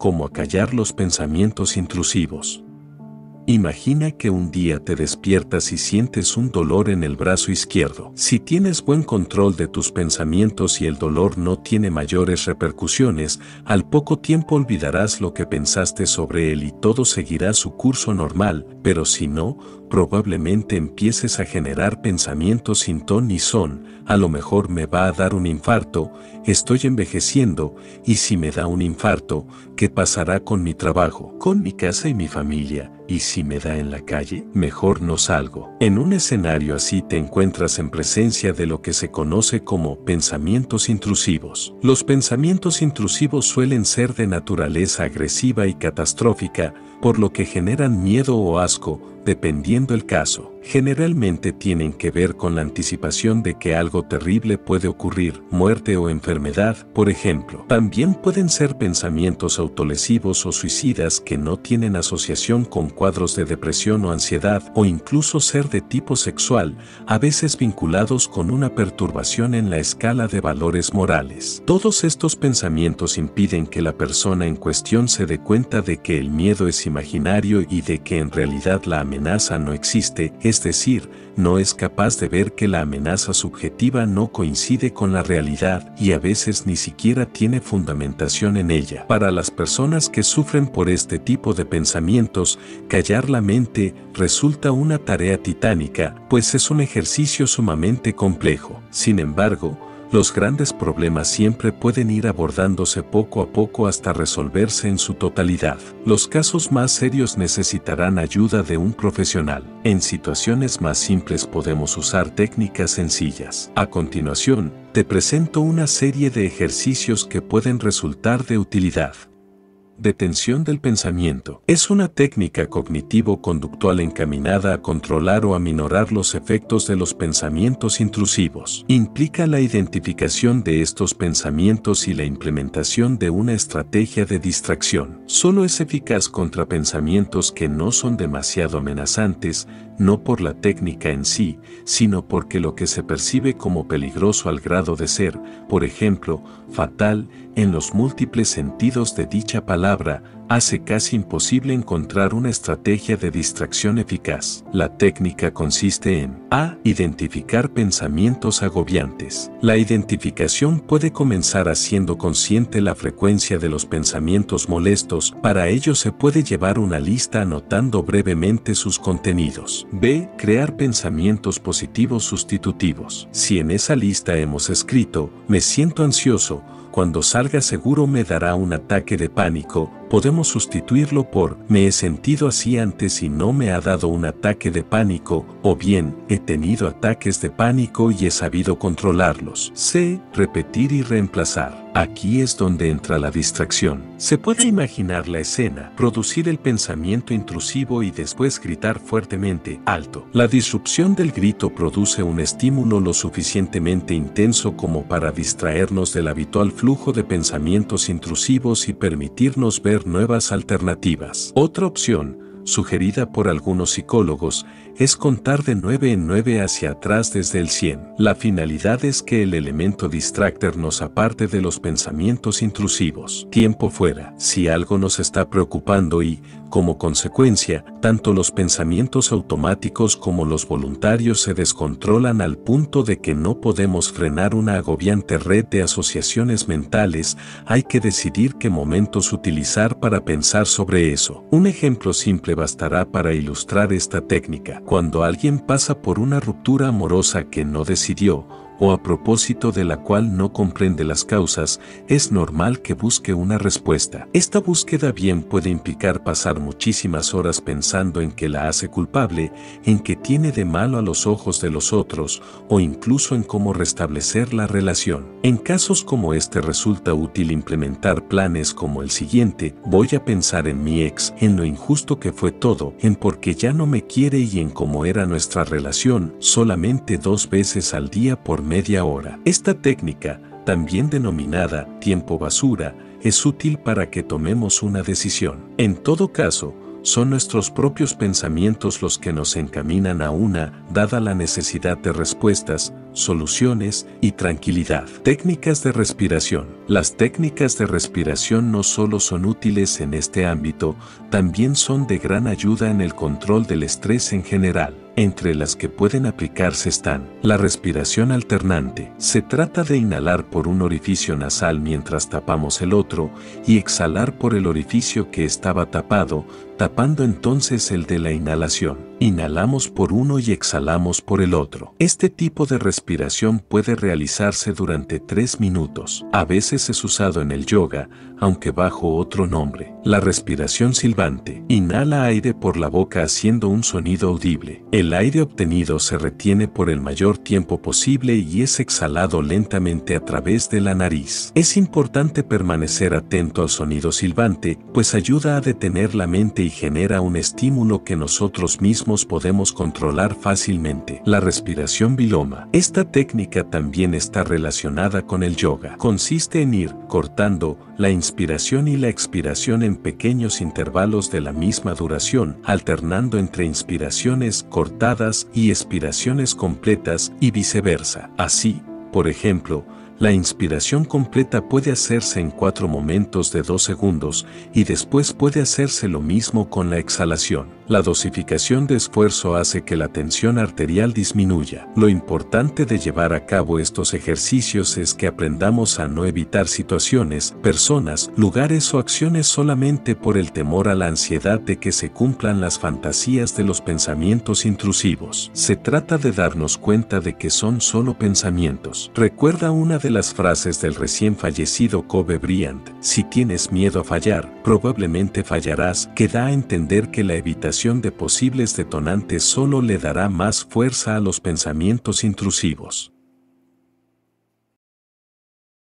como acallar los pensamientos intrusivos. Imagina que un día te despiertas y sientes un dolor en el brazo izquierdo. Si tienes buen control de tus pensamientos y el dolor no tiene mayores repercusiones, al poco tiempo olvidarás lo que pensaste sobre él y todo seguirá su curso normal, pero si no, probablemente empieces a generar pensamientos sin ton ni son. A lo mejor me va a dar un infarto, estoy envejeciendo, y si me da un infarto, ¿qué pasará con mi trabajo, con mi casa y mi familia? Y si me da en la calle, mejor no salgo. En un escenario así te encuentras en presencia de lo que se conoce como pensamientos intrusivos. Los pensamientos intrusivos suelen ser de naturaleza agresiva y catastrófica, por lo que generan miedo o asco, dependiendo el caso. Generalmente tienen que ver con la anticipación de que algo terrible puede ocurrir, muerte o enfermedad, por ejemplo. También pueden ser pensamientos autolesivos o suicidas que no tienen asociación con cuadros de depresión o ansiedad, o incluso ser de tipo sexual, a veces vinculados con una perturbación en la escala de valores morales. Todos estos pensamientos impiden que la persona en cuestión se dé cuenta de que el miedo es imaginario y de que en realidad la amenaza no existe, es decir, no es capaz de ver que la amenaza subjetiva no coincide con la realidad y a veces ni siquiera tiene fundamentación en ella. Para las personas que sufren por este tipo de pensamientos, callar la mente resulta una tarea titánica, pues es un ejercicio sumamente complejo. Sin embargo, los grandes problemas siempre pueden ir abordándose poco a poco hasta resolverse en su totalidad. Los casos más serios necesitarán ayuda de un profesional. En situaciones más simples podemos usar técnicas sencillas. A continuación, te presento una serie de ejercicios que pueden resultar de utilidad. Detención del pensamiento. Es una técnica cognitivo-conductual encaminada a controlar o aminorar los efectos de los pensamientos intrusivos. Implica la identificación de estos pensamientos y la implementación de una estrategia de distracción. Solo es eficaz contra pensamientos que no son demasiado amenazantes, no por la técnica en sí, sino porque lo que se percibe como peligroso al grado de ser, por ejemplo, fatal, en los múltiples sentidos de dicha palabra, hace casi imposible encontrar una estrategia de distracción eficaz. La técnica consiste en a. Identificar pensamientos agobiantes. La identificación puede comenzar haciendo consciente la frecuencia de los pensamientos molestos. Para ello se puede llevar una lista anotando brevemente sus contenidos. b. Crear pensamientos positivos sustitutivos. Si en esa lista hemos escrito, me siento ansioso, cuando salga seguro me dará un ataque de pánico, podemos sustituirlo por me he sentido así antes y no me ha dado un ataque de pánico, o bien he tenido ataques de pánico y he sabido controlarlos. C. Repetir y reemplazar. Aquí es donde entra la distracción. Se puede imaginar la escena, producir el pensamiento intrusivo y después gritar fuertemente, alto. La disrupción del grito produce un estímulo lo suficientemente intenso como para distraernos del habitual flujo de pensamientos intrusivos y permitirnos ver nuevas alternativas. Otra opción, sugerida por algunos psicólogos, es contar de 9 en 9 hacia atrás desde el 100. La finalidad es que el elemento distractor nos aparte de los pensamientos intrusivos. Tiempo fuera. Si algo nos está preocupando y, como consecuencia, tanto los pensamientos automáticos como los voluntarios se descontrolan al punto de que no podemos frenar una agobiante red de asociaciones mentales, hay que decidir qué momentos utilizar para pensar sobre eso. Un ejemplo simple bastará para ilustrar esta técnica. Cuando alguien pasa por una ruptura amorosa que no decidió, o a propósito de la cual no comprende las causas, es normal que busque una respuesta. Esta búsqueda bien puede implicar pasar muchísimas horas pensando en qué la hace culpable, en qué tiene de malo a los ojos de los otros, o incluso en cómo restablecer la relación. En casos como este resulta útil implementar planes como el siguiente: voy a pensar en mi ex, en lo injusto que fue todo, en por qué ya no me quiere y en cómo era nuestra relación, solamente 2 veces al día por media hora. Esta técnica, también denominada tiempo basura, es útil para que tomemos una decisión. En todo caso, son nuestros propios pensamientos los que nos encaminan a una, dada la necesidad de respuestas, soluciones y tranquilidad. Técnicas de respiración. Las técnicas de respiración no solo son útiles en este ámbito, también son de gran ayuda en el control del estrés en general. Entre las que pueden aplicarse están la respiración alternante. Se trata de inhalar por un orificio nasal mientras tapamos el otro y exhalar por el orificio que estaba tapado, tapando entonces el de la inhalación. Inhalamos por uno y exhalamos por el otro. Este tipo de respiración puede realizarse durante 3 minutos. A veces es usado en el yoga, aunque bajo otro nombre. La respiración silbante. Inhala aire por la boca haciendo un sonido audible. El aire obtenido se retiene por el mayor tiempo posible y es exhalado lentamente a través de la nariz. Es importante permanecer atento al sonido silbante, pues ayuda a detener la mente y genera un estímulo que nosotros mismos podemos controlar fácilmente. La respiración viloma. Esta técnica también está relacionada con el yoga. Consiste en ir cortando la inspiración y la expiración en pequeños intervalos de la misma duración, alternando entre inspiraciones cortadas y expiraciones completas y viceversa. Así, por ejemplo, la inspiración completa puede hacerse en 4 momentos de 2 segundos y después puede hacerse lo mismo con la exhalación. La dosificación de esfuerzo hace que la tensión arterial disminuya. Lo importante de llevar a cabo estos ejercicios es que aprendamos a no evitar situaciones, personas, lugares o acciones solamente por el temor a la ansiedad de que se cumplan las fantasías de los pensamientos intrusivos. Se trata de darnos cuenta de que son solo pensamientos. Recuerda una de las frases del recién fallecido Kobe Bryant: si tienes miedo a fallar, probablemente fallarás, que da a entender que la evitación de posibles detonantes solo le dará más fuerza a los pensamientos intrusivos.